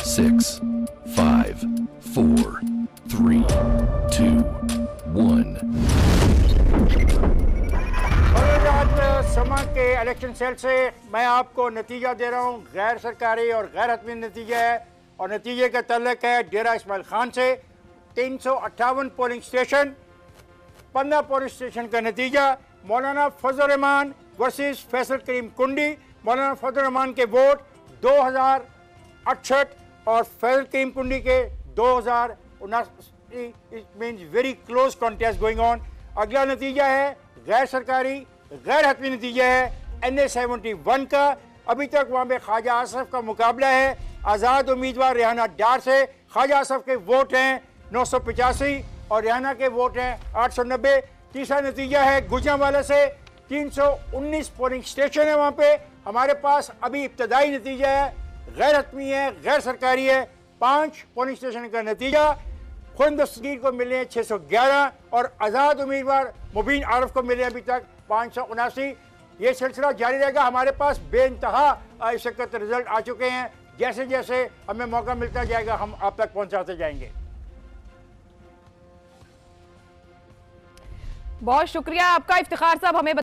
6, 5, 4, 3, 2, 1. समा के election cell से मैं आपको नतीजा दे रहा हूँ। गैर सरकारी और गैर हतमी नतीजा है और नतीजे का तल्लक है डेरा इस्माइल खान से। 358 पोलिंग स्टेशन, 15 पोलिंग स्टेशन का नतीजा। मौलाना फजल रहमान वर्सेस फैसल करीम कुंडी। मौलाना फजल रहमान के वोट 2068 और फैसल करीम कुंडी के 2079। It means very close contest going on. अगला नतीजा है गैर सरकारी गैर हतमी नतीजा है NA-71 का। अभी तक वहाँ पे ख्वाजा आसफ का मुकाबला है आज़ाद उम्मीदवार रेहाना डार से। ख्वाजा आसफ के वोट हैं 985 और रेहाना के वोट हैं 890। तीसरा नतीजा है गुजरांवाला से। 319 पोलिंग स्टेशन है वहाँ पे। हमारे पास अभी इब्तदाई नतीजा है, गैर हतमी है, गैर सरकारी है। 5 पोलिंग स्टेशन का नतीजा। खुद दस्तगीर को मिले हैं 611 और आज़ाद उम्मीदवार मुबीन आरफ को मिले अभी तक 579। ये सिलसिला जारी रहेगा। हमारे पास बेइंतहा इस वक्त रिजल्ट आ चुके हैं। जैसे जैसे हमें मौका मिलता जाएगा हम आप तक पहुंचाते जाएंगे। बहुत शुक्रिया आपका इफ्तिखार साहब, हमें